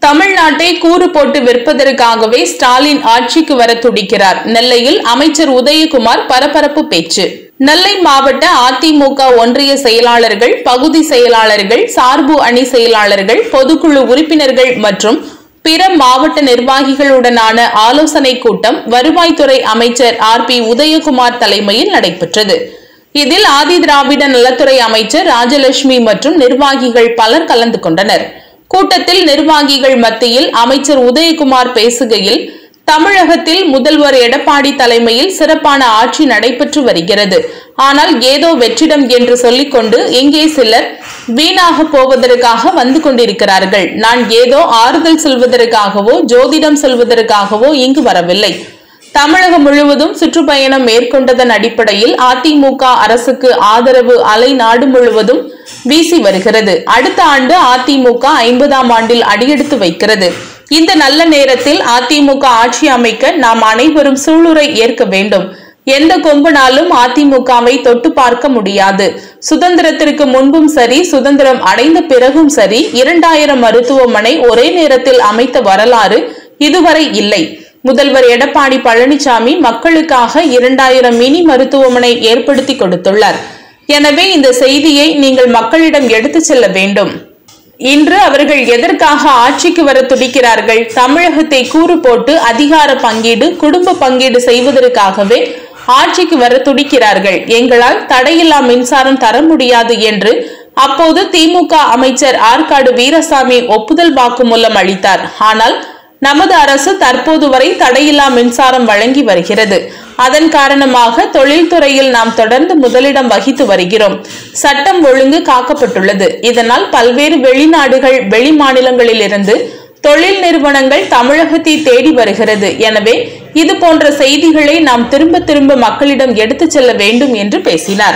தமிழ்நாட்டை கூறு போட்டு விற்பதற்காகவே ஸ்டாலின் ஆட்சிக்கு வர துடிக்கிறார். நெல்லையில் அமைச்சர் உதயகுமார் பரபரப்பு பேச்சு. நெல்லை மாவட்ட அதிமுக ஒன்றிய செயலாளர்கள், பகுதி செயலாளர்கள், சார்பு அணி செயலாளர்கள், பொதுக்குழு உறுப்பினர்கள் மற்றும் பிற மாவட்ட நிர்வாகிகளுடனான ஆலோசனை கூட்டம் வருவாய்த்துறை அமைச்சர் RP உதயகுமார் தலைமையில் நடைபெற்றது. இதில் ஆதி திராவிட நலத்துறை அமைச்சர் ராஜலட்சுமி மற்றும் நிர்வாகிகள் பலர் கலந்து கொண்டனர். கூட்டத்தில் நிர்வாகிகள் மத்தியில் அமைச்சர் உதயகுமார் பேசுகையில், தமிழகத்தில் முதல்வர் எடப்பாடி தலைமையில் சிறப்பான ஆட்சி நடைபெற்று வருகிறது. ஆனால் ஏதோ வெற்றிடம் என்று சொல்லிக்கொண்டு இங்கே சிலர் வீணாக போவதற்காக வந்து கொண்டிருக்கிறார்கள். நான் ஏதோ ஆறுதல் சொல்வதற்காகவோ ஜோதிடம் சொல்வதற்காகவோ இங்கு வரவில்லை. தமிழகம் முழுவதும் சுற்றுப்பயணம் மேற்கொண்டதன் அடிப்படையில் அதிமுக அரசுக்கு ஆதரவு அலை நாடு முழுவதும் வீசி வருகிறது. அடுத்த ஆண்டு அதிமுக 50ஆம் ஆண்டில் அடியெடுத்து வைக்கிறது. இந்த நல்ல நேரத்தில் அதிமுக ஆட்சி அமைக்க நாம் அனைவரும் சூளுரை ஏற்க வேண்டும். எந்த கொம்பனாலும் அதிமுகவை தொட்டு பார்க்க முடியாது. சுதந்திரத்திற்கு முன்பும் சரி, சுதந்திரம் அடைந்த பிறகும் சரி, 2000 மருத்துவமனை ஒரே நேரத்தில் அமைத்த வரலாறு இதுவரை இல்லை. முதல்வர் எடப்பாடி பழனிசாமி மக்களுக்காக 2000 மினி மருத்துவமனை ஏற்படுத்தி கொடுத்துள்ளார். எனவே இந்த செய்தியை நீங்கள் மக்களிடம் எடுத்துச் செல்ல வேண்டும். இன்று அவர்கள் எதற்காக ஆட்சிக்கு வர துடிக்கிறார்கள்? தமிழகத்தை கூறு போட்டு அதிகார பங்கீடு, குடும்ப பங்கீடு செய்வதற்காகவே ஆட்சிக்கு வர துடிக்கிறார்கள். எங்களால் தடையில்லா மின்சாரம் தர முடியாது என்று அப்போது திமுக அமைச்சர் ஆற்காடு வீரசாமி ஒப்புதல் வாக்குமூலம் அளித்தார். ஆனால் நமது அரசு தற்போது வரை தடையில்லா மின்சாரம் வழங்கி வருகிறது. அதன் காரணமாக தொழில்துறையில் நாம் தொடர்ந்து முதலிடம் வகித்து வருகிறோம். சட்டம் ஒழுங்கு காக்கப்பட்டுள்ளது. இதனால் பல்வேறு வெளிநாடுகள், வெளி மாநிலங்களில் இருந்து தொழில் நிறுவனங்கள் தமிழகத்தை தேடி வருகிறது. எனவே இது போன்ற செய்திகளை நாம் திரும்ப திரும்ப மக்களிடம் எடுத்துச் செல்ல வேண்டும் என்று பேசினார்.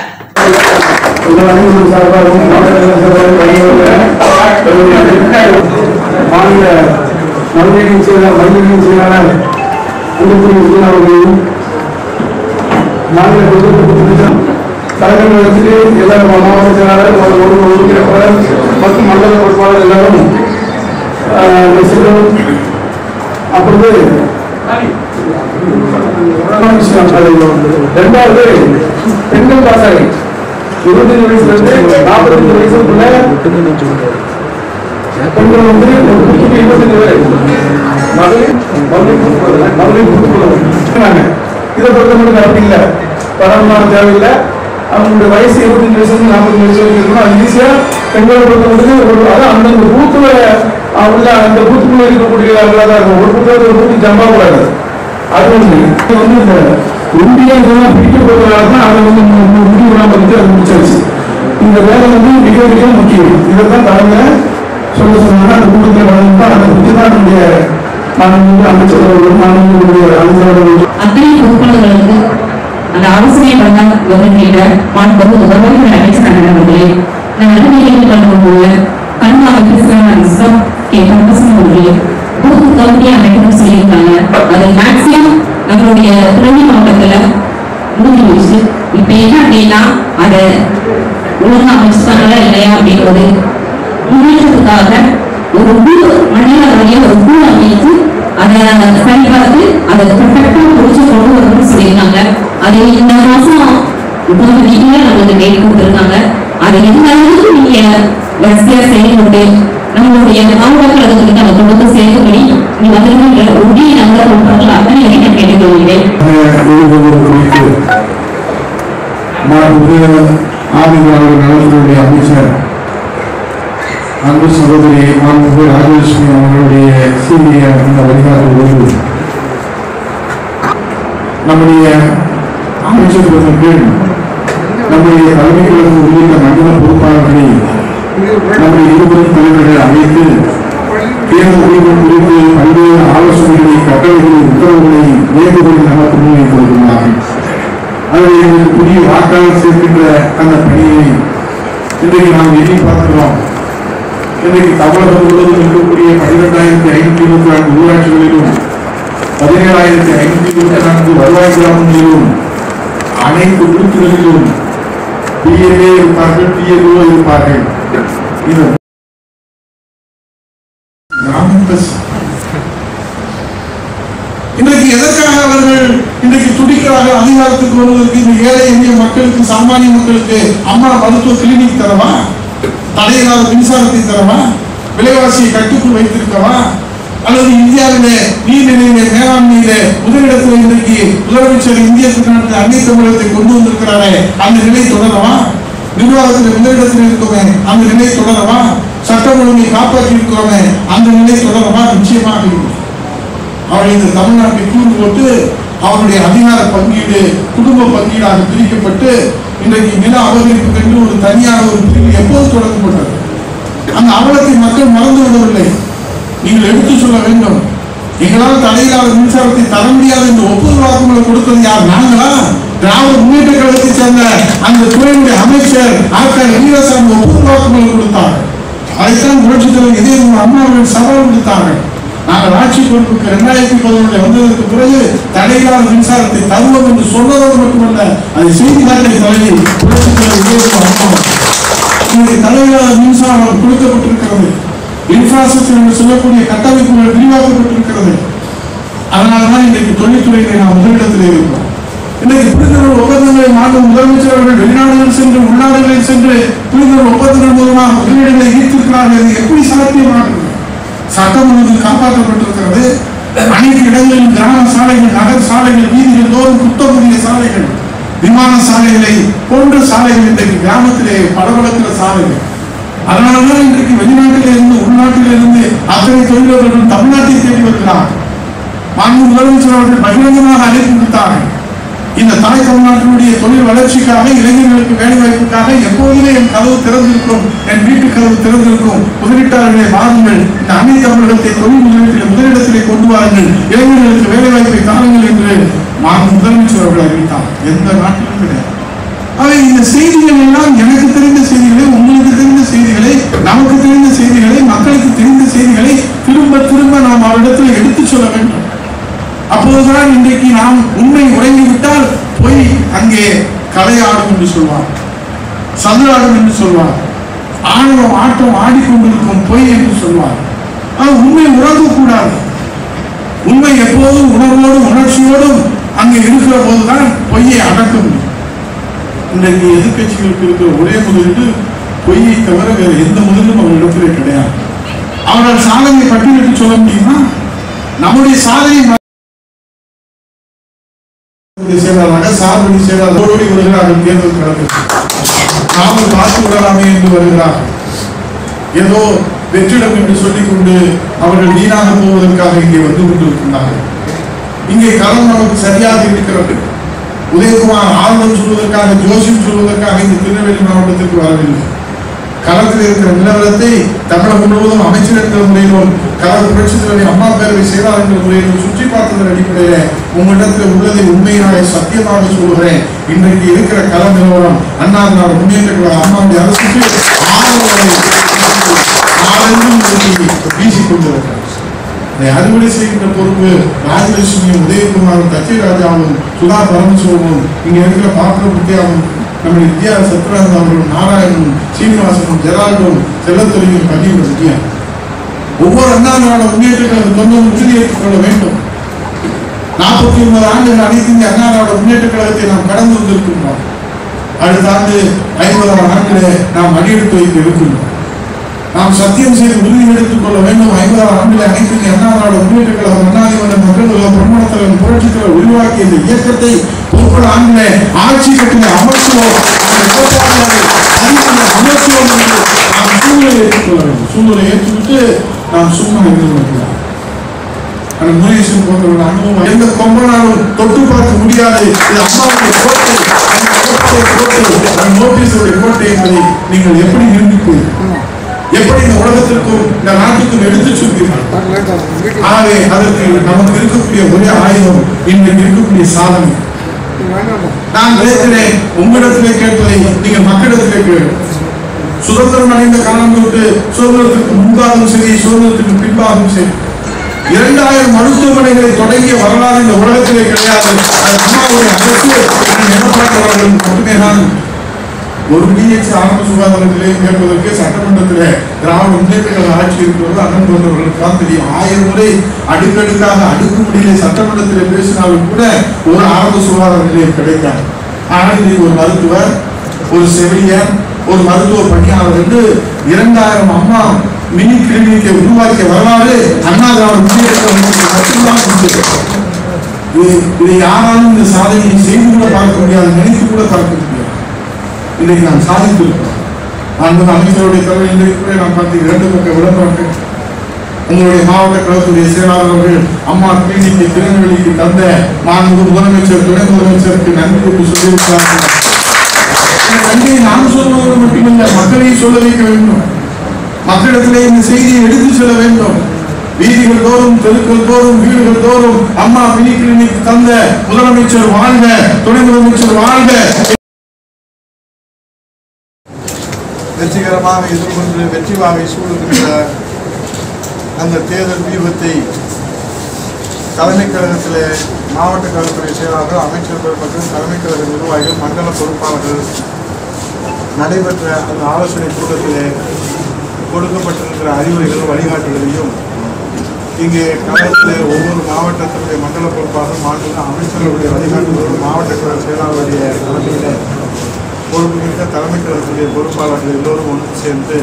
ரெண்டாவது பெண்கள் பாசாகி 25 வயசுல இருந்து 45 வயசுக்குள்ள பெண்கள் வந்து 25 இதை பொறுத்த மட்டும் அப்படி இல்லை. பரவலான தேவையில்லை. அவங்களுடைய வயசு 25 வயசு 45 வயசு இருக்கணும். அது ஈஸியா பெண்களை பொறுத்த மட்டும் அதான் அந்தந்த பூத்துல உள்ள அந்த பூத்துக்குள்ள இருக்கக்கூடியவர்களாக தான் இருக்கும். ஒரு பூத்துல ஒரு பூத்து ஜம்பா கூடாது. அது வந்து இந்த இந்தியா இதெல்லாம் பிடிக்கப்படுறதுனால தான் அதை வந்து முடிவுலாம் வந்து அது முடிச்சாச்சு. இந்த வேலை வந்து மிக மிக முக்கியம். இதைத்தான் தலைமை சொல்ல சொன்னா அந்த கூட்டத்தில் வளர்ந்துதான் அதை பற்றி தான் நம்முடைய மாநில அமைச்சர்கள் மாநிலங்களுடைய அமைச்சர்கள் அத்தனை பொதுக்குழுக்களுக்கு அந்த ஆலோசனை பண்ண வருகின்ற மாண்பு முதல்வர் அமைச்சர் அவர்களே, நான் நடுநிலையில் கலந்துள்ள கண்காணிப்பு அவர்களே பூத்து கமிட்டி அமைக்கணும்னு சொல்லியிருக்காங்க. அது மேக்சிமம் நம்மளுடைய திருநெல்வேலி மாவட்டத்துல முடிஞ்சிருச்சு. இப்ப என்ன அப்படின்னா அதை ஒழுங்கா அமைச்சுட்டாங்களா இல்லையா அப்படின்றது முன்னேற்றத்துக்காக ஒரு குழு மண்டல வழியா ஒரு குழு அமைத்து அதை சரிபார்த்து அதை பர்ஃபெக்டா முடிச்சு கொண்டு வரணும்னு சொல்லியிருக்காங்க. அது இந்த மாசம் நம்மளுக்கு டேட் கொடுத்துருக்காங்க. அதை எந்த அளவுக்கு நீங்க வசதியா செய்யணுட்டு நம்மளுடைய மாவட்டங்கள் அதுக்கு நம்ம தொடர்ந்து சேர்க்கும்படி நீ வந்திருக்கிற உடைய நகர மக்கள் அத்தனை நான் கேட்டுக்கொள்கிறேன். நலத்துறை அமைச்சர் அன்பு சகோதரி மாண்புமிகு ராஜலட்சுமி அவர்களுடைய சீரிய இந்த வழிகாட்டுதலோடு நம்முடைய அமைச்சர்களுக்கு நம்முடைய தலைமை கழகம் உள்ளிட்ட மண்டல பொறுப்பாளர்களை நம்முடைய 20 தலைவர்கள் அழைத்து தேர்தல் முடிவுகள் குறித்து பல்வேறு ஆலோசனைகளை, கட்டளைகளை, உத்தரவுகளை வேண்டுகோள் நமக்கு முன்வைத்திருக்கிறார்கள். அதில் புதிய வாக்காளர் சேர்க்கின்ற அந்த பணியை இன்றைக்கு நாம் எண்ணி பார்க்கிறோம். இன்றைக்கு தமிழகம் முழுவதும் இருக்கக்கூடிய 12,524 ஊராட்சிகளிலும் 17,524 வருவாய் கிராமங்களிலும் அனைத்து பூத்துகளிலும் PLA இருப்பார்கள், PLO இருப்பார்கள். இது கிராம இன்றைக்கு எதற்காக அவர்கள் இன்றைக்கு துடிக்கிறார்கள்? அதிகாரத்துக்கு வருவதற்கு இந்த ஏழை எளிய மக்களுக்கு, சாமானிய மக்களுக்கு அம்மா மருத்துவ கிளினிக் தரவா, தடையில்லாத மின்சாரத்தை தரவா, விலைவாசியை கட்டுக்குள் வைத்திருக்கவா, அல்லது இந்தியாவிலே நீர்நிலையிலே மேலாண்மையிலே முதலிடத்தில் இன்றைக்கு முதலமைச்சர் இந்திய திருநாட்டில் அன்னை தமிழகத்தை கொண்டு வந்திருக்கிறாரே அந்த நிலை தொடரவா? நிர்வாகத்தில் முதலிடத்தில் இருக்கோமே அந்த நிலை தொடரவா? சட்டம் ஒழுங்கை காப்பாற்றி இருக்கிறோமே அந்த நிலை தொடரவா? நிச்சயமாக இல்லை. அவள் இந்த தமிழ்நாட்டை கூறு போட்டு அவருடைய அதிகார பங்கீடு குடும்ப பங்கீடாக பிரிக்கப்பட்டு இன்றைக்கு நில அபகரிப்பு என்று ஒரு தனியான ஒரு பிரிவு எப்போது தொடங்கப்பட்டது? அந்த அவலத்தை மக்கள் மறந்து விடவில்லை. நீங்கள் எடுத்து சொல்ல வேண்டும். எங்களால் தடையில்லாத மின்சாரத்தை தர முடியாது என்று ஒப்புதல் வாக்குமூலை கொடுத்தது யார்? நாங்களா? திராவிட முன்னேற்ற கழகத்தை சேர்ந்த அந்த துறையுடைய அமைச்சர் வீரசாமி ஒப்புதல் வாக்குமூலை கொடுத்தார். அதைத்தான் புரட்சித் தலைவர் இதயம் அம்மா அவர்கள் சவால் விடுத்தார்கள். நாங்கள் ஆட்சி பொறுப்புக்கு 2011 வந்ததற்கு பிறகு தடையில்லாத மின்சாரத்தை தருவோம் என்று சொன்னதோடு மட்டுமல்ல, அதை செய்தித்தாளை தலைவி புரட்சித் தலைவர் இதயம் அம்மா தடையில்லாத மின்சாரம் கொடுக்கப்பட்டிருக்கிறது. இன்ஃப்ராஸ்ட்ரக்சர் என்று சொல்லக்கூடிய கட்டமைப்புகள் விரிவாக்கப்பட்டிருக்கிறது. அதனால்தான் இன்றைக்கு தொழில்துறையிலே நாம் முதலிடத்திலே இருக்கிறோம். இன்றைக்கு புரிந்துணர்வு ஒப்பந்தங்களை மாற்றும் முதலமைச்சர் அவர்கள் வெளிநாடுகளில் சென்று உள்நாடுகளில் சென்று புரிந்துணர்வு ஒப்பந்தங்கள் மூலமாக முதலீடுகளை ஈர்த்திருக்கிறார்கள். இது எப்படி சாத்தியமாகிறது? சட்டம் ஒழுங்கு காப்பாற்றப்பட்டிருக்கிறது. அனைத்து இடங்களிலும் கிராம சாலைகள், நகர் சாலைகள், வீதிகள் தோறும் குத்தமுடைய சாலைகள், விமான சாலைகளை போன்ற சாலைகள் இன்றைக்கு கிராமத்திலே படபடக்கிற சாலைகள். அதனால்தான் இன்றைக்கு வெளிநாட்டிலே இருந்து உள்நாட்டிலே இருந்து அத்தனை தொழிலாளர்கள் தமிழ்நாட்டை தேடி வருகிறார். மாண்பு முதலமைச்சர் அவர்கள் பகிரங்கமாக அழைப்பு விடுத்தார்கள். இந்த தாய் தமிழ்நாட்டினுடைய தொழில் வளர்ச்சிக்காக, இளைஞர்களுக்கு வேலை வாய்ப்புக்காக எப்போதுமே என் கதவு திறந்திருக்கும், என் வீட்டு கதவு திறந்திருக்கும். முதலீட்டாளர்களை வாருங்கள், இந்த அன்னை தமிழகத்தை தொழில் முதலீட்டில் முதலிடத்திலே கொண்டு வாருங்கள், இளைஞர்களுக்கு வேலை வாய்ப்பை தாருங்கள் என்று மாண்பு முதலமைச்சர் அவர்கள் அறிவித்தார். எந்த நாட்டிலும் கிடையாது. அவை இந்த செய்திகள் எல்லாம் எனக்கு தெரிந்த செய்திகளை, உங்களுக்கு தெரிந்த செய்திகளை, நமக்கு தெரிந்த செய்திகளை, மக்களுக்கு தெரிந்த செய்திகளை திரும்ப திரும்ப நாம் அவரிடத்தில் எடுத்துச் சொல்ல வேண்டும். அப்போதுதான் இன்றைக்கு நாம் உண்மை உறங்கிவிட்டால் போய் அங்கே கலையாடும் என்று சொல்வார், சதுராடும் என்று சொல்வார், ஆணவம் ஆட்டம் ஆடிக்கொண்டிருக்கும் பொய் என்று சொல்வார். ஆனால் உண்மை உறங்கக்கூடாது. உண்மை எப்போதும் உணர்வோடும் உணர்ச்சியோடும் அங்கே இருக்கிற போதுதான் பொய்யை அடக்க முடியும். இன்றைக்கு எதிர்கட்சிகளுக்கு இருக்கிற ஒரே முதலீடு பொய்யை தவிர வேறு எந்த முதலும் அவரிடத்திலே கிடையாது. அவர்கள் சாதனை பட்டியலிட்டு சொல்ல முடியுமா? நம்முடைய சாதனை செயலாளராக சார்பணி செயலாளர் வருகிறார்கள். தேர்தல் களத்தில் நாமும் பார்த்து விடலாமே என்று வருகிறார்கள். ஏதோ வெற்றிடம் என்று சொல்லிக் கொண்டு அவர்கள் வீணாக போவதற்காக இங்கே வந்து கொண்டிருக்கிறார்கள். இங்கே களம் நமக்கு சரியாக இருக்கிறது. உதயகுமார் ஆளுநர் சொல்வதற்காக, ஜோசியம் சொல்வதற்காக இந்த திருநெல்வேலி மாவட்டத்திற்கு வரவில்லை. களத்தில் இருக்கிற நிலவரத்தை தமிழகம் முழுவதும் அமைச்சர் என்ற முறையிலும், கழக புரட்சித் தலைவர் அம்மா பேரவை செயலாளர் என்ற முறையிலும் சுற்றி பார்த்ததன் அடிப்படையில் உங்களிடத்தில் உள்ளதை உண்மையாக சத்தியமாக சொல்கிறேன். இன்றைக்கு இருக்கிற கள நிலவரம் அண்ணா திராவிட முன்னேற்ற கழக அம்மாவுடைய அரசுக்கு வீசிக் கொண்டிருக்கிறார். அதை அறுவடை செய்கின்ற பொறுப்பு ராஜலட்சுமியும், உதயகுமாரும், தச்சை ராஜாவும், சுதா பரமசிவமும், இங்க இருக்கிற பாத்திர புத்தியாவும், நம்முடைய வித்யா சத்யநாதன் அவர்களும், நாராயணனும், சீனிவாசனும், ஜெரால்டும், செல்லத்துறையும், கனியும் வித்யா ஒவ்வொரு அண்ணா திராவிட முன்னேற்ற கழக தொண்டும் உறுதியேற்றுக் கொள்ள வேண்டும். 49 ஆண்டுகள் அனைத்து இந்திய அண்ணா திராவிட முன்னேற்ற கழகத்தை நாம் கடந்து வந்திருக்கின்றோம். அடுத்த ஆண்டு 50ஆம் ஆண்டிலே நாம் அடியெடுத்து வைக்க இருக்கின்றோம். நாம் சத்தியம் செய்து உறுதி எடுத்துக் கொள்ள வேண்டும். 50ஆம் ஆண்டில் அனைத்து இந்திய அண்ணா திராவிட முன்னேற்ற கழகம், அண்ணாதிமுக மக்கள் பிரம்மண தலைவர், புரட்சித் தலைவர் உருவாக்கிய இந்த இயக்கத்தை 30 ஆண்டிலே ஆட்சி கட்டில அமர்த்துவோம், அமர்த்துவோம் என்று நாம் சூழ்நிலை ஏற்றுக்கொள்ள வேண்டும். சூழ்நிலை ஏற்றுவிட்டு நாம் சும்மா எதிர்பார்க்கலாம். முனேசன் போன்றவர்கள் அனுபவம் எந்த கொம்பனாலும் தொட்டு பார்க்க முடியாது. இது அம்மாவுடைய கோட்டை, நோட்டீஸுடைய கோட்டை என்பதை நீங்கள் எப்படி நிரூபிப்பீர்கள்? எப்படி இந்த உலகத்திற்கும் இந்த நாட்டுக்கும் எடுத்து சொல்கிறீர்கள்? ஆகவே அதற்கு நமக்கு இருக்கக்கூடிய ஒரே ஆயுதம் இன்றைக்கு இருக்கக்கூடிய சாதனை. நான் நினைக்கிறேன் உங்களிடத்திலே கேட்பதை நீங்கள் மக்களிடத்திலே கேட்க. சுதந்திரம் அடைந்த காலம் தொட்டு சுதந்திரத்திற்கு முன்பாகவும் சரி, சுதந்திரத்திற்கு பின்பாகவும் சரி 2000 மருத்துவமனைகளை தொடங்கிய வரலாறு இந்த உலகத்திலே கிடையாது. அம்மாவுடைய அரசு எடப்பாடி அவர்கள் மட்டுமே தான் ஒரு டிஹெச் ஆரம்ப சுகாதார நிலையம் கேட்பதற்கு சட்டமன்றத்தில் திராவிட முன்னேற்ற கழக ஆட்சி இருக்கிறது அண்ணன் போன்றவர்களுக்கு தெரியும். 1000 முறை அடுக்கடுக்காக அடுக்குமுறையிலே சட்டமன்றத்தில் பேசினாலும் கூட ஒரு ஆரம்ப சுகாதார நிலையம் கிடைக்காது. ஆனால் இன்னைக்கு ஒரு மருத்துவர், ஒரு செவிலியர், ஒரு மருத்துவ பணியாளர் என்று 2000 அம்மா மினி கிளினிக்கை உருவாக்கிய வரலாறு அண்ணா திராவிட முன்னேற்ற கழகத்துக்கு இதை யாராலும் இந்த சாதனையை செய்து கூட பார்க்க முடியாது, நினைத்து கூட பார்க்க முடியாது. இன்றைக்கு நாம் சாதித்திருக்கிறோம். அமைச்சருடைய தலைவர் இன்றைக்கு கூட நாம் பார்த்து 2 பக்க விளம்பரங்கள் உங்களுடைய மாவட்ட கழகத்துடைய செயலாளர் அவர்கள் அம்மா கிளினிக்கை திருநெல்வேலிக்கு தந்த மாண்பு முதலமைச்சர், துணை முதலமைச்சருக்கு நன்றி சொல்லியிருக்கிறார்கள். நன்றியை நாம் சொல்வது மட்டுமல்ல, மக்களையும் சொல்ல வைக்க வேண்டும். மக்களிடத்திலே இந்த செய்தியை எடுத்து செல்ல வேண்டும். வீதிகள் தோறும், தெருக்கள் தோறும், வீடுகள் தோறும் அம்மா மினி கிளினிக் தந்த முதலமைச்சர் வாழ்க, துணை முதலமைச்சர் வாழ்க. வெற்றிகரமாக எதிர்கொண்டு வெற்றி வாகை சூடுகின்ற அந்த தேர்தல் வியூகத்தை தலைமை கழகத்திலே மாவட்ட கழகத்துறை செயலாளர்கள், அமைச்சர்கள் மற்றும் தலைமை கழக நிர்வாகிகள், மண்டல பொறுப்பாளர்கள் நடைபெற்ற அந்த ஆலோசனை கூட்டத்திலே கொடுக்கப்பட்டிருக்கிற அறிவுரைகளும் வழிகாட்டுகளையும் இங்கே கழகத்திலே ஒவ்வொரு மாவட்டத்தினுடைய மண்டல பொறுப்பாளர்கள், மாநில அமைச்சர்களுடைய வழிகாட்டுகளும், மாவட்ட கழக செயலாளருடைய தலைமையிலே பொறுப்புமிக்க தலைமை கழகத்துடைய பொறுப்பாளர்கள் எல்லோரும் ஒன்று சேர்ந்து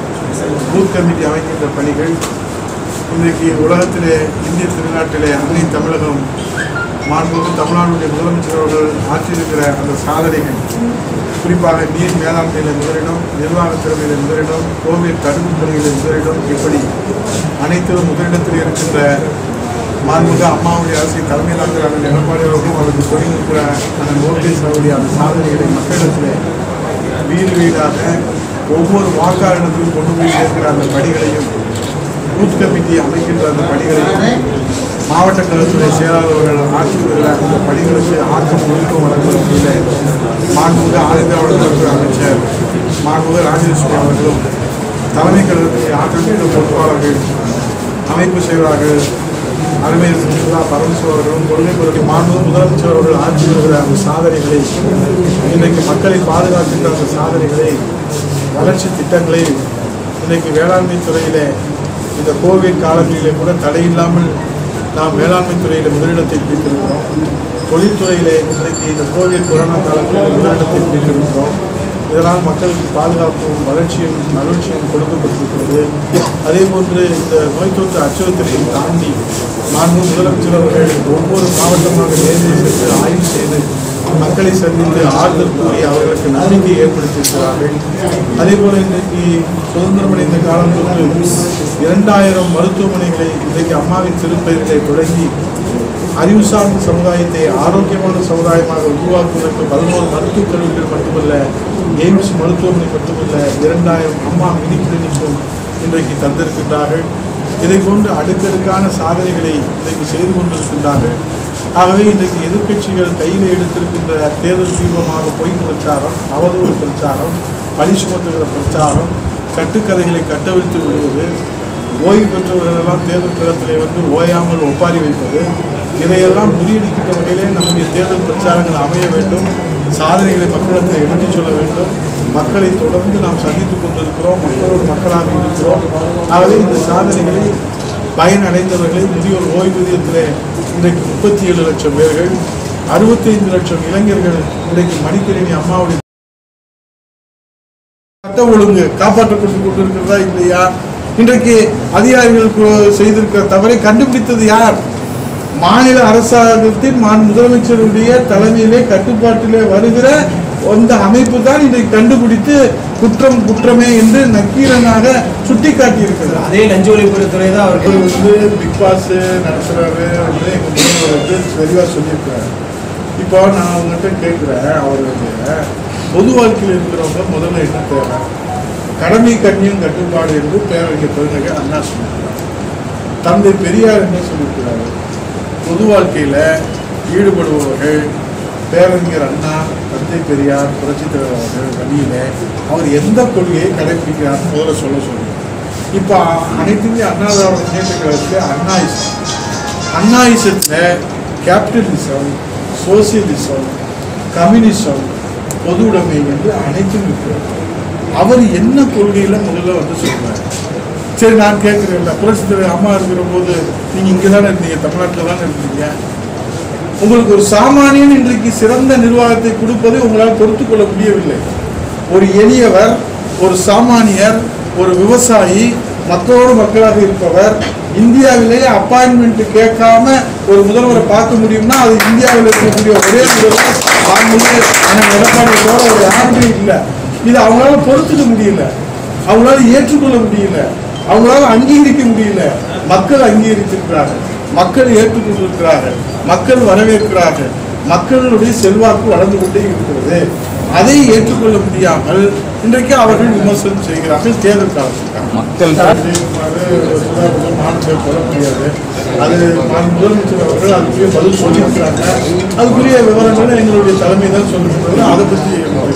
பூத் கமிட்டி அமைக்கின்ற பணிகள் இன்றைக்கு உலகத்திலே, இந்திய திருநாட்டிலே, அன்னை தமிழகம் மாண்புமிகு தமிழ்நாடுடைய முதலமைச்சர் அவர்கள் ஆற்றியிருக்கிற அந்த சாதனைகள், குறிப்பாக நீர் மேலாண்மையில் முதலிடம், நிர்வாக திறமையில் முதலிடம், கோவிட் தடுப்பு பணிகளில் முதலிடம், இப்படி அனைத்திலும் முதலிடத்தில் இருக்கின்ற மாண்புமிகு அம்மாவுடைய அரசின் தலைமையிலான அந்த எடப்பாடி அவர்களும் அவருக்கு சொல்லியிருக்கிற அந்த நோட்டீஸ் அவருடைய அந்த சாதனைகளை மக்களிடத்தில் வீடு வீடாக ஒவ்வொரு வாக்காளரிடத்திலும் கொண்டு போய் சேர்க்கிற அந்த பணிகளையும், பூத் கமிட்டி அமைக்கின்ற அந்த பணிகளையும், மாவட்ட கழகத்துறை செயலாளர்கள் ஆட்சி வருகிற அந்த பணிகளுக்கு ஆக்கம் ஒழுக்கம் வழங்குவதில் மாண்புமிகு ஆயுத வளர்ச்சித்துறை அமைச்சர் மாண்புமிகு ராஜேஸ்வரி அவர்களும், தலைமை கழகத்துறை ஆற்றல் பொறுப்பாளர்கள், அமைப்பு செயலாளர்கள் அருமையர் பரமேஸ்வரர்களும், கொள்கை பொறுப்பு மாண்புமிகு முதலமைச்சர் அவர்கள் ஆட்சி வருகிற அந்த சாதனைகளை, இன்றைக்கு மக்களை பாதுகாக்கின்ற அந்த சாதனைகளை, வளர்ச்சி திட்டங்களை, இன்றைக்கு வேளாண்மை துறையிலே இந்த கோவிட் காலங்களிலே கூட தடையில்லாமல் நாம் வேளாண்மை துறையில் முதலிடத்தை பிடித்திருக்கிறோம். தொழில்துறையிலே இன்றைக்கு இந்த கோவிட் கொரோனா காலங்களில் முதலிடத்தை பிடித்திருக்கிறோம். இதனால் மக்களுக்கு பாதுகாப்பும் வளர்ச்சியும் மகிழ்ச்சியும் கொடுக்கப்பட்டிருக்கிறது. அதே போன்று இந்த நோய் தொற்று அச்சுறுத்தலையும் தாண்டி மாண்பு முதலமைச்சர் அவர்கள் ஒவ்வொரு மாவட்டமாக நேரில் சென்று ஆய்வு செய்து மக்களை சந்தித்து ஆறுதல் கூறி அவர்களுக்கு நம்பிக்கை ஏற்படுத்தியிருக்கிறார்கள். அதே போல இன்றைக்கு சுதந்திரமடைந்த காலம் தொட்டு 2000 மருத்துவமனைகளை இன்றைக்கு அம்மாவின் திருப்பெயர்களை தொடங்கி அறிவு சார்ந்த சமுதாயத்தை ஆரோக்கியமான சமுதாயமாக உருவாக்குவதற்கு 11 மருத்துவக் கல்லூரிகள் மட்டுமல்ல, எய்ம்ஸ் மருத்துவமனை மட்டுமல்ல, 2000 அம்மா மினி கிளினிக்கும் இன்றைக்கு தந்திருக்கின்றார்கள். இதை போன்று அடுக்கடுக்கான சாதனைகளை இன்றைக்கு செய்து கொண்டிருக்கின்றார்கள். ஆகவே இன்றைக்கு எதிர்க்கட்சிகள் கையில் எடுத்திருக்கின்ற தேர்தல் தீர்வமாக பொய் பிரச்சாரம், அவதூறு பிரச்சாரம், பழி சுமத்துகிற பிரச்சாரம், கட்டுக்கதைகளை கட்டவிழ்த்து விடுவது, ஓய்வு பெற்றவர்களெல்லாம் தேர்தல் களத்திலே வந்து ஓயாமல் ஒப்பாரி வைப்பது, இதையெல்லாம் முறியடிக்கின்ற வகையிலே நம்முடைய தேர்தல் பிரச்சாரங்கள் அமைய வேண்டும். சாதனைகளை மக்களிடத்தில் எடுத்துச் சொல்ல வேண்டும். மக்களை தொடர்ந்து நாம் சந்தித்துக் கொண்டிருக்கிறோம், மக்களோடு மக்களாக இருக்கிறோம். ஆகவே இந்த சாதனைகளை பயனடைந்தவர்களை முதியோர் ஓய்வூதியத்திலே இன்றைக்கு 37 லட்சம் பேர்கள், 65 லட்சம் இளைஞர்கள் இன்றைக்கு மடிக்கணினி அம்மாவுடைய சட்ட ஒழுங்கு காப்பாற்றப்பட்டு கொண்டிருக்கிறதா இல்லையா? இன்றைக்கு அதிகாரிகள் செய்திருக்கிற தவறை கண்டுபிடித்தது யார்? மாநில அரசாங்கத்தின் முதலமைச்சருடைய தலைமையிலே கட்டுப்பாட்டிலே வருகிற அந்த அமைப்பு தான் இதை கண்டுபிடித்து குற்றம் குற்றமே என்று நக்கீரனாக சுட்டி காட்டி இருக்கிறது. அதே லஞ்ச ஒழிப்புத்துறை தான் அவர்கள் வந்து பிக் பாஸ் நடத்துறாரு வந்து தெளிவாக சொல்லியிருக்கிறாரு. இப்போ நான் அவங்ககிட்ட கேட்குறேன், அவர்களுடைய பொது வாழ்க்கையில் இருக்கிறவங்க முதல்ல என்ன தேவை? கடமை கண்ணியம் கட்டுப்பாடு என்று பேரறிஞர் பெருந்தகை அண்ணா சொல்லியிருக்கிறார். தந்தை பெரியார் என்ன சொல்லியிருக்கிறாரு? பொது வாழ்க்கையில் ஈடுபடுபவர்கள் பேரறிஞர் அண்ணா, தந்தை பெரியார், புரட்சித் தலைவர் அவர்கள் வழியிலே அவர் எந்த கொள்கையை கடைபிடிக்கிறார் முதல்ல சொல்லுங்கள். இப்போ அனைத்து இந்திய அண்ணா திராவிட முன்னேற்ற கழகத்தில் அண்ணாயிசத்தில் கேபிட்டலிசம், சோசியலிசம், கம்யூனிசம், பொது உடைமை என்று அனைத்தும் இருக்கிறது. அவர் என்ன கொள்கையில முதல்ல வந்து சொல்றாரு. சரி, நான் கேட்கிறேன், புரட்சி தலைவர் அம்மா இருக்கிற போது நீங்க இங்கதானே இருந்தீங்க, தமிழ்நாட்டில் தானே இருந்தீங்க. உங்களுக்கு ஒரு சாமானியன் இன்றைக்கு சிறந்த நிர்வாகத்தை கொடுப்பதை உங்களால் பொறுத்து கொள்ள முடியவில்லை. ஒரு எளியவர், ஒரு சாமானியர், ஒரு விவசாயி, மக்களோடு மக்களாக இருப்பவர், இந்தியாவிலேயே அப்பாயின்மெண்ட் கேட்காம ஒரு முதல்வரை பார்க்க முடியும்னா அது இந்தியாவில் இருக்கக்கூடிய ஒரே முதல்வர் எடப்பாடியோட ஒரு யாருமே இல்லை. இது அவங்களால பொறுத்துக்க முடியல, அவங்களால ஏற்றுக்கொள்ள முடியல, அவங்களால அங்கீகரிக்க முடியல. மக்கள் அங்கீகரித்திருக்கிறார்கள், மக்கள் ஏற்றுக்கொண்டிருக்கிறார்கள், மக்கள் வரவேற்கிறார்கள், மக்களுடைய செல்வாக்கு வளர்ந்து கொண்டே இருக்கிறது. அதை ஏற்றுக்கொள்ள முடியாமல் இன்றைக்கு அவர்கள் விமர்சனம் செய்கிறார்கள். தேர்தல் காலத்துக்காக மக்கள் சொல்ல முடியாது. அது முதலமைச்சர் அவர்கள் அதுக்குரிய பதில் சொல்லியிருக்கிறாங்க. அதுக்குரிய விவரங்களை எங்களுடைய தலைமை தான் சொல்லுகிறது. அதை பற்றி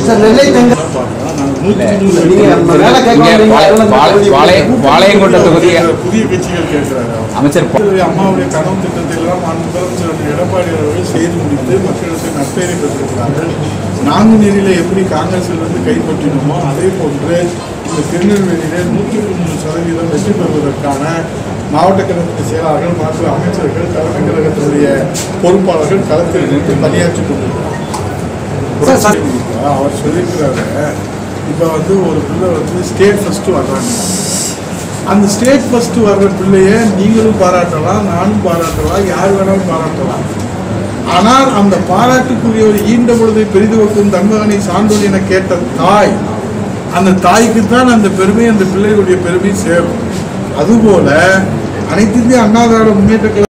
புதிய கட்சிகள் கேட்கிறாங்க. அமைச்சர் அம்மாவுடைய கனவு திட்டத்தை எல்லாம் முதலமைச்சர் எடப்பாடி அவர்கள் செய்து முடித்து மக்களுக்கு நற்பெயரை பெற்றிருக்கிறார்கள். நாங்குநேரியில எப்படி காங்கிரஸில் இருந்து கைப்பற்றினோமோ அதே போன்று இந்த திருநெல்வேலியில 103% வெற்றி பெறுவதற்கான மாவட்ட கழகத்தின் செயலாளர்கள் மற்றும் அமைச்சர்கள், தலைமை கழகத்தினுடைய பொறுப்பாளர்கள் களத்தில் நின்று பணியாற்றி கொண்டிருக்கிறார். அவர் சொல்லியிருக்கிறாரு, இப்போ வந்து ஒரு பிள்ளை வந்து ஸ்டேட் ஃபர்ஸ்ட் வர்றாங்க. அந்த ஸ்டேட் ஃபர்ஸ்ட் வர்ற பிள்ளைய நீங்களும் பாராட்டலாம், நானும் பாராட்டலாம், யார் வேணாலும் பாராட்டலாம். ஆனால் அந்த பாராட்டுக்குரியவர் ஈண்ட பொழுதை பெரிதுவக்கும் தன்மகனை சான்றோன் என கேட்ட தாய், அந்த தாய்க்கு தான் அந்த பெருமை, அந்த பிள்ளைகளுடைய பெருமை சேரும். அதுபோல அனைத்து இந்திய அண்ணா திராவிட முன்னேற்ற கழகம்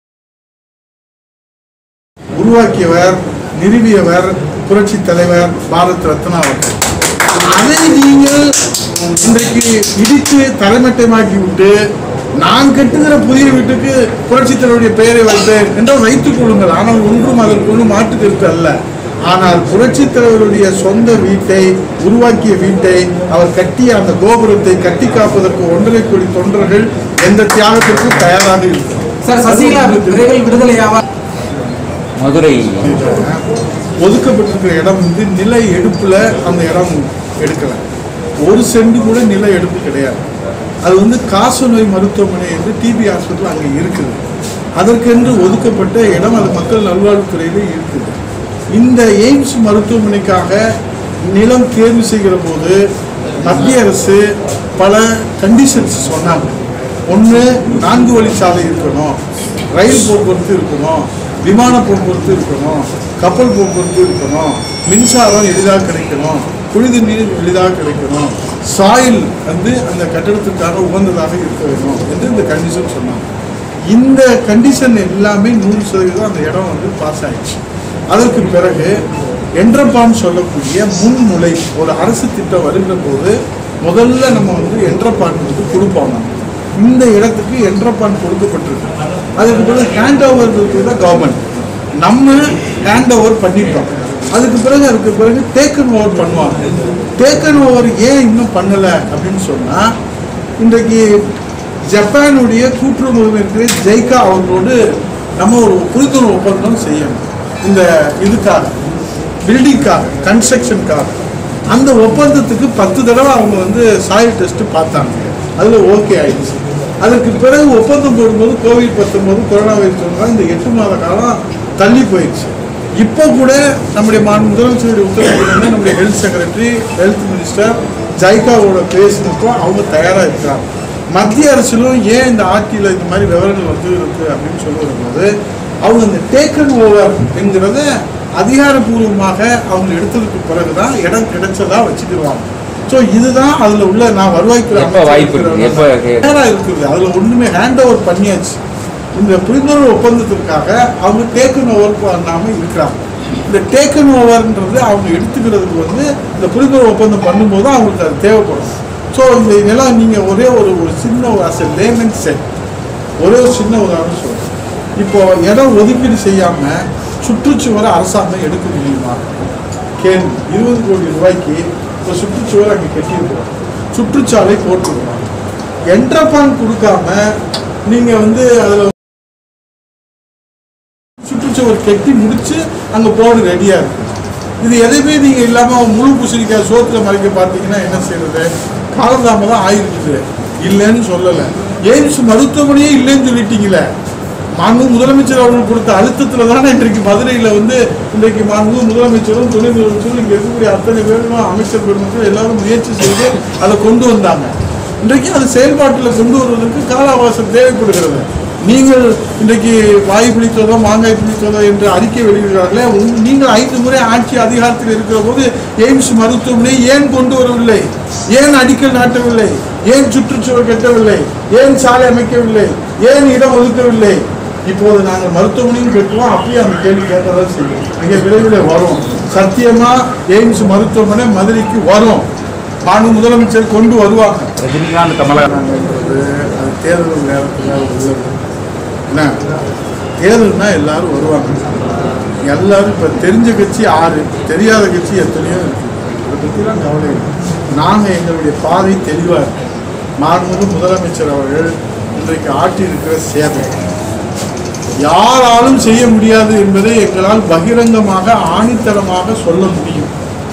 உருவாக்கியவர், நிறுவியவர் புரட்சி தலைவர் பாரத் ரத்னா அவர்கள். அதை நீங்கள் இன்றைக்கு இடித்து தலைமட்டமாக்கி விட்டு நான் கட்டுகிற புதிய வீட்டுக்கு புரட்சி தலைவருடைய பெயரை வைத்தேன் என்றால் வைத்துக் கொள்ளுங்கள். ஆனால் ஒன்றும் அதற்கு மாற்று கருத்து அல்ல. ஆனால் புரட்சி தலைவருடைய சொந்த வீட்டை, உருவாக்கிய வீட்டை, அவர் கட்டிய அந்த கோபுரத்தை கட்டி காப்பதற்கு 1.5 கோடி தொண்டர்கள் எந்த தியாகத்திற்கும் தயாராக இருக்கிறார். மதுரை ஒதுக்கப்பட்டிருக்கிற இடம் வந்து நில எடுப்புல அந்த இடம் எடுக்கல. 1 சென்ட் கூட நில எடுப்பு கிடையாது. அது வந்து காசநோய் மருத்துவமனை என்று டிபி ஹாஸ்பிட்டல் அங்கே இருக்குது. அதற்கென்று ஒதுக்கப்பட்ட இடம் அது மக்கள் நல்வாழ்வுத்துறையில இருக்குது. இந்த எய்ம்ஸ் மருத்துவமனைக்காக நிலம் தேர்வு செய்கிற போது மத்திய அரசு பல கண்டிஷன்ஸ் சொன்னாங்க. ஒன்று, 4 வழிச்சாலை இருக்கணும், ரயில் போக்குவரத்து இருக்கணும், விமான போக்குவரத்து இருக்கணும், கப்பல் போக்குவரத்து இருக்கணும், மின்சாரம் எளிதாக கிடைக்கணும், குடித நீர் எளிதாக கிடைக்கணும், சாயில் வந்து அந்த கட்டடத்திற்காக உகந்ததாக இருக்க வேண்டும் என்று இந்த கண்டிஷன் சொன்னாங்க. இந்த கண்டிஷன் எல்லாமே 100% அந்த இடம் வந்து பாஸ் ஆயிடுச்சு. அதற்கு பிறகு என்ட்ரப்பான் சொல்லக்கூடிய முன்முலை ஒரு அரசு திட்டம் வருகிற போது முதல்ல நம்ம வந்து என்ட்ரப்பான் வந்து கொடுப்போம். இந்த இடத்துக்கு என்ட்ரப்பான் கொடுக்கப்பட்டிருக்கு. அதுக்கு பிறகு ஹேண்ட் ஓவர் தான் கவர்மெண்ட், நம்ம ஹேண்ட் ஓவர் பண்ணிட்டோம். அதுக்கு பிறகு டேக்கன் ஓவர் பண்ணுவாங்க. டேக்கன் ஓவர் ஏன் இன்னும் பண்ணலை அப்படின்னு சொன்னால், இன்றைக்கு ஜப்பானுடைய கூட்டுறவு இருக்கிற ஜெய்கா அவர்களோடு நம்ம ஒரு புரிந்துணர்வு ஒப்பந்தம் செய்யணும். இந்த இதுக்காக, பில்டிங்காக, கன்ஸ்ட்ரக்ஷனுக்காக. அந்த ஒப்பந்தத்துக்கு 10 தடவை அவங்க வந்து சாயில் டெஸ்ட் பார்த்தாங்க. அதில் ஓகே ஆயிடுச்சு. அதற்கு பிறகு ஒப்பந்தம் போடும்போது கோவிட்-19 கொரோனா வைரஸ் இந்த 8 மாத காலம் தள்ளி போயிடுச்சு. இப்போ கூட நம்முடைய முதலமைச்சருடைய உத்தரவு நம்முடைய ஹெல்த் செக்ரட்டரி, ஹெல்த் மினிஸ்டர் ஜைகாவோட பேசினப்போ அவங்க தயாராக இருக்கிறாங்க. மத்திய அரசிலும் ஏன் இந்த ஆட்சியில் இந்த மாதிரி விவரங்கள் வந்து இருக்கு அப்படின்னு சொல்லும்போது அவங்க இந்த டேக்கன் ஓவர் என்கிறத அதிகாரப்பூர்வமாக அவங்க எடுத்ததுக்கு பிறகுதான் இடம் கிடைச்சதா வச்சுக்கிடுவாங்க. ஸோ இதுதான் அதில் உள்ள நான் வருவாய்த்துறை இருக்குது. அதில் ஒன்றுமே ஹேண்ட் ஓவர் பண்ணியாச்சு. இந்த புரிந்துணர்வு ஒப்பந்தத்திற்காக அவங்க டேக்கன் ஓவர் பண்ணாமல் இருக்கிறாங்க. இந்த டேக்கன் ஓவர்ன்றது அவங்க எடுத்துக்கிறதுக்கு வந்து இந்த புரிந்துணர்வு ஒப்பந்தம் பண்ணும்போது அவங்களுக்கு அது தேவைப்படும். ஸோ இந்த இதெல்லாம் நீங்கள் ஒரே ஒரு சின்ன லேமன் செட் ஒரே ஒரு சின்ன உதாரணம் சொல்கிறேன். இப்போ இடம் ஒதுக்கீடு செய்யாமல் சுற்றுச்சுவரை அரசாங்கம் எடுக்க முடியுமா? கேள்வி. 20 கோடி ரூபாய்க்கு இப்போ சுற்றுச்சுவர் அங்கே கட்டியிருக்கிறோம், சுற்றுச்சாலை போட்டுருக்கிறோம். என்ட்ரப்பான் கொடுக்காம நீங்கள் வந்து அதில் சுற்றுச்சுவர் கட்டி முடிச்சு அங்கே போர்டு ரெடியாக இருக்குது. இது எதுவுமே நீங்க இல்லாம முழு பூசணிக்காய் சோத்துல மறைக்க பார்த்தீங்கன்னா என்ன செய்யறது? காலதாமதம் ஆயிருக்குது, இல்லைன்னு சொல்லலை. எய்ம்ஸ் மருத்துவமனையே இல்லைன்னு சொல்லிட்டீங்களே. மாண்பு முதலமைச்சர் அவர்கள் கொடுத்த அழுத்தத்துல தானே இன்றைக்கு மதுரையில இன்றைக்கு மாண்பு முதலமைச்சரும் துணை முதலமைச்சரும் இங்க இருக்கக்கூடிய அத்தனை பேரும் அமைச்சர் பெருமக்கள் எல்லாரும் முயற்சி செய்து அதை கொண்டு வந்தாங்க. இன்றைக்கு அது செயல்பாட்டில் கொண்டு வருவதற்கு கால அவகாசம் தேவைப்படுகிறது. நீங்கள் இன்றைக்கு வாய் புளித்ததோ மாங்காய் புளித்ததோ என்று அறிக்கை வெளியிடுகிறார்களே, நீங்கள் 5 முறை ஆட்சி அதிகாரத்தில் இருக்கிற போது எய்ம்ஸ் மருத்துவமனை ஏன் கொண்டு வரவில்லை? ஏன் அடிக்கல் நாட்டவில்லை? ஏன் சுற்றுச்சூழல் கட்டவில்லை? ஏன் சாலை அமைக்கவில்லை? ஏன் இடம் ஒதுக்கவில்லை? இப்போது நாங்கள் மருத்துவமனையும் கேட்கிறோம். அப்படியே அந்த கேள்வி கேட்டதான் செய்வோம். மிக விரைவில் வரும். சத்தியமா எய்ம்ஸ் மருத்துவமனை மதுரைக்கு வரும். மாண்பு முதலமைச்சர் கொண்டு வருவாங்க. ரஜினிகாந்த் கமலஹாசன் அது தேர்தல் நேரத்தில் உள்ளது. என்ன தேர்தல்னா எல்லாரும் வருவாங்க. எல்லாரும் இப்போ தெரிஞ்ச கட்சி 6, தெரியாத கட்சி எத்தனையோ இருக்கு. அதை பற்றிலாம் கவலை இல்லை. நாங்கள் எங்களுடைய பாதை தெளிவாக இருக்கு. மாண்புமிகு முதலமைச்சர் அவர்கள் இன்றைக்கு ஆற்றியிருக்கிற சேவை யாராலும் செய்ய முடியாது என்பதை எங்களால் பகிரங்கமாக ஆணித்தரமாக சொல்ல முடியும்.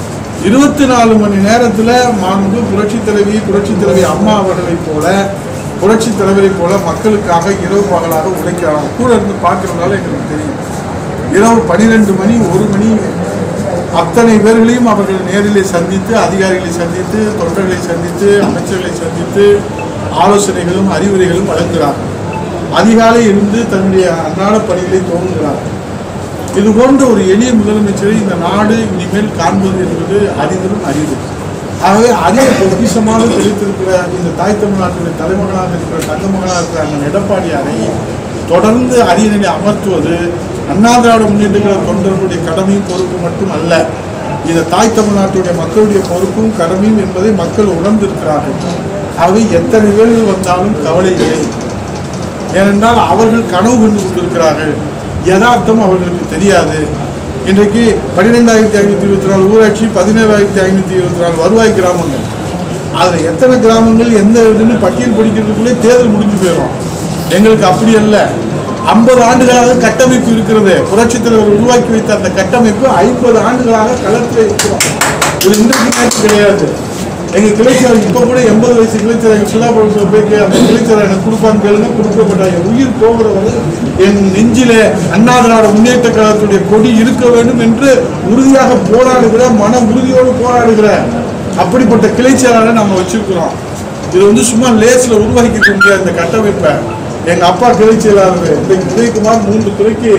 24 மணி நேரத்தில் மாண்புமிகு புரட்சித் தலைவி அம்மா அவர்களைப் போல, புரட்சி தலைவரை போல மக்களுக்காக இரவு பகலாக உழைக்கிறாங்க. கூட இருந்து பார்க்கறதுனால எங்களுக்கு தெரியும். இரவு 12 மணி 1 மணி அத்தனை பேர்களையும் அவர்கள் நேரிலே சந்தித்து, அதிகாரிகளை சந்தித்து, தொண்டர்களை சந்தித்து, அமைச்சர்களை சந்தித்து ஆலோசனைகளும் அறிவுரைகளும் வழங்குகிறார்கள். அதிகாலை இருந்து தன்னுடைய அன்றாட பணிகளை துவங்குகிறார்கள். இது போன்ற ஒரு எளிய முதலமைச்சரை இந்த நாடு இனிமேல் காண்பது என்பது அரிதிலும் அரிது. ஆகவே அதிக பொக்கிஷமாக தெரிவித்திருக்கிற இந்த தாய் தமிழ்நாட்டுடைய தலைமகனாக இருக்கிற தங்கமகனாக இருக்கிற அந்த எடப்பாடியாரை தொடர்ந்து அரியணை அமர்த்துவது அண்ணா திராவிட முன்னேற்ற கழக தொண்டர்களுடைய கடமையும் பொறுப்பு மட்டும் அல்ல, இந்த தாய் தமிழ்நாட்டுடைய மக்களுடைய பொறுப்பும் கடமையும் என்பதை மக்கள் உணர்ந்திருக்கிறார்கள். ஆகவே எத்தனை வேலைகள் வந்தாலும் கவலை இல்லை. ஏனென்றால் அவர்கள் கனவு கொண்டு கொண்டிருக்கிறார்கள். யதார்த்தம் அவர்களுக்கு தெரியாது. இன்றைக்கு 12,524 ஊராட்சி, 17,524 வருவாய் கிராமங்கள். அதில் எத்தனை கிராமங்கள் எந்த இதுன்னு பட்டியல் படிக்கிறதுக்குள்ளே தேர்தல் முடிஞ்சு போயிடும். எங்களுக்கு அப்படி அல்ல. 50 ஆண்டுகளாக கட்டமைப்பு இருக்கிறது. புரட்சித் தலைவர் உருவாக்கி வைத்த அந்த கட்டமைப்பு 50 ஆண்டுகளாக களத்தில் இருக்கிறோம். இது இன்றைக்கு நேற்று கிடையாது. எங்கள் கிளைச்சர் இப்போ கூட 80 வயசு கிளைச்சர் எங்கள் சுதாபுரத்தில் போய் அந்த கிளைச்சரை எனக்கு கொடுப்பான்னு கேளுங்க, கொடுக்கப்பட்டாங்க. உயிர் போகிறவரை என் நெஞ்சிலே அண்ணா திராவிட முன்னேற்ற கழகத்துடைய கொடி இருக்க வேண்டும் என்று உறுதியாக போராடுகிற, மன உறுதியோடு போராடுகிற அப்படிப்பட்ட கிளைச்சலாக நம்ம வச்சிருக்கிறோம். இது சும்மா லேஸில் உருவாக்கிக்க முடியாது இந்த கட்டமைப்பை. எங்க அப்பா கிளைச்சலாளர் இன்றைக்கு உதயகுமார் 3 துறைக்கு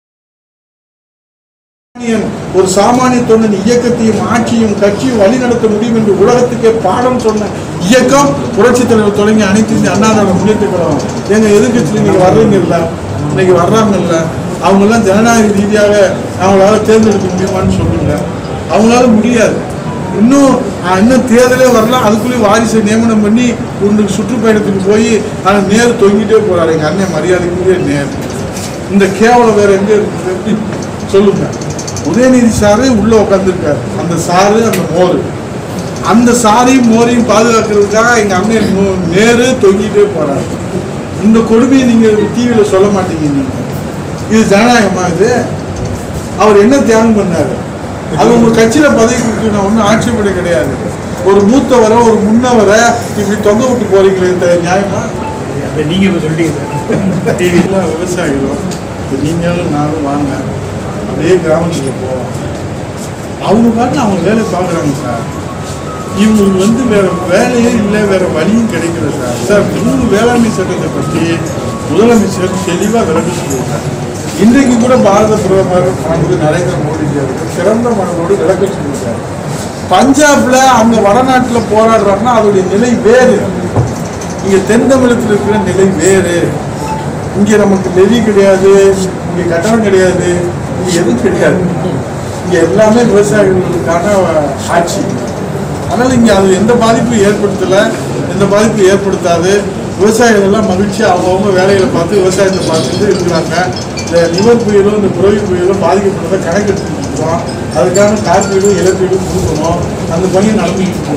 ஒரு சாமானிய தொண்டன் இயக்கத்தையும் ஆட்சியும் கட்சியும் வழிநடத்த முடியும் என்று உலகத்துக்கே பாடம் சொன்ன இயக்கம் புரட்சித் தலைவர் தொடங்கி அனைத்து இந்திய அண்ணா திராவிட முன்னேற்ற கழகம். எங்க எதிர்கட்சியில் நீங்க வர்றீங்கல்ல, இன்னைக்கு வர்றாங்கல்ல, அவங்க எல்லாம் ஜனநாயக ரீதியாக அவங்களால தேர்ந்தெடுக்க முடியுமான்னு சொல்லுங்க. அவங்களால முடியாது. இன்னும் தேர்தலே வரலாம். அதுக்குள்ளேயே வாரிசை நியமனம் பண்ணி ஒன்று சுற்றுப்பயணத்துக்கு போய் ஆனால் நேரு தொங்கிட்டே போறாரு. எங்க அண்ணன் மரியாதைக்குரிய நேரு. இந்த கேவலம் வேற எங்க இருக்கு சொல்லுங்க. உதயநிதி சாரு உள்ள உட்காந்துருக்காரு. அந்த சாரு, அந்த மோர், அந்த சாரையும் மோரையும் பாதுகாக்கிறதுக்காக எங்க அண்ணன் நேரு தொங்கிட்டே போறாரு. இந்த கொடுமையை நீங்க டிவியில சொல்ல மாட்டீங்க. நீங்க இது ஜனநாயகமா? இது அவர் என்ன தியாகம் பண்ணாரு? அது உங்க கட்சியில பதவி கொடுத்து நான் ஒன்றும் ஆட்சேபனை கிடையாது. ஒரு மூத்தவரை, ஒரு முன்னவரை இப்படி தொங்க விட்டு போறீங்களே, இந்த நியாயமா? நீங்க இப்ப சொல்லிட்டீங்க. டிவியில விவசாயிகளும் நீங்களும் நானும் வாங்க, அப்படியே கிராமத்துக்கு போவோம். அவங்க பாட்டு அவங்க வேலை பார்க்குறாங்க சார். இவங்களுக்கு வேற வேலையே இல்லை, வேற வழியும் கிடைக்கல சார். சார் 3 வேளாண்மை சட்டத்தை பற்றி முதலமைச்சர் தெளிவாக விளக்கி சொல்லியிருக்காரு. இன்றைக்கு கூட பாரத பிரதமர் நரேந்திர மோடி அவர்கள் சிறந்த மனதோடு விளக்க சொல்லியிருக்காரு. பஞ்சாப்ல அவங்க வடநாட்டில் போராடுறாங்கன்னா அதோடைய நிலை வேறு, இங்க தென் தமிழகத்தில் இருக்கிற நிலை வேறு. இங்க நமக்கு நெறி கிடையாது, இங்க கட்டணம் கிடையாது, இங்க எதுவும் கிடையாது. இங்க எல்லாமே விவசாயிகளுக்கான ஆட்சி. அதனால இங்க அது எந்த பாதிப்பும் ஏற்படுத்தல, எந்த பாதிப்பும் ஏற்படுத்தாது. விவசாயிகள் எல்லாம் மகிழ்ச்சி அவங்கவுங்க வேலைகளை பார்த்து விவசாயத்தை பார்த்துட்டு இருக்கிறாங்க. இந்த நிவர் புயலும் இந்த புரவி புயலும் பாதிக்கப்பட்டதை கணக்கெடுத்துட்டு இருக்கோம். அதுக்கான காப்பீடும் இழப்பீடும் கொடுக்கணும். அந்த பணி நடந்துட்டு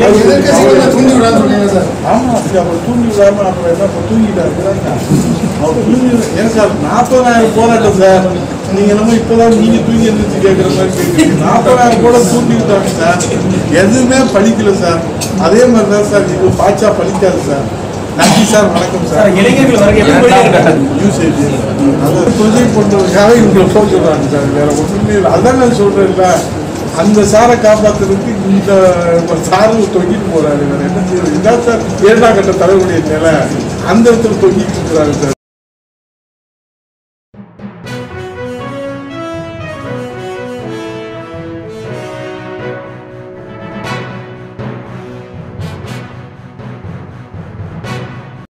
ஆமா, அவர் தூண்டி விடாம அப்புறம் என்ன தூங்கிட்டாரு. அவர் தூங்கி ஏன் சார் 40,000 போராட்டம் சார். நீங்க என்னமோ இப்பதான் நீங்க தூங்கி எழுந்திரிச்சு கேட்கற மாதிரி கேட்குறீங்க. 40,000 கூட தூண்டி விட்டாங்க சார். எதுவுமே பழிக்கல சார். அதே மாதிரி தான் சார் இது பாய்ச்சா பழிக்காது சார். நன்றி சார், வணக்கம் சார். இளைஞர்கள் யூசேஜ் அதாவது ப்ரொஜெக்ட் பண்ணுறதுக்காக இவங்களை போக சொல்றாங்க சார். வேற ஒன்றுமே இல்லை. அதான் நான் சொல்றேன்ல, அந்த சாரை காப்பாத்துறதுக்கு இந்த சாரு தொங்கிட்டு போறாரு. வேற என்ன செய்யறது? இதான் சார் 7ஆம் கட்ட தலைவருடைய நிலை. அந்த இடத்துல தொங்கிட்டு இருக்கிறாங்க சார்.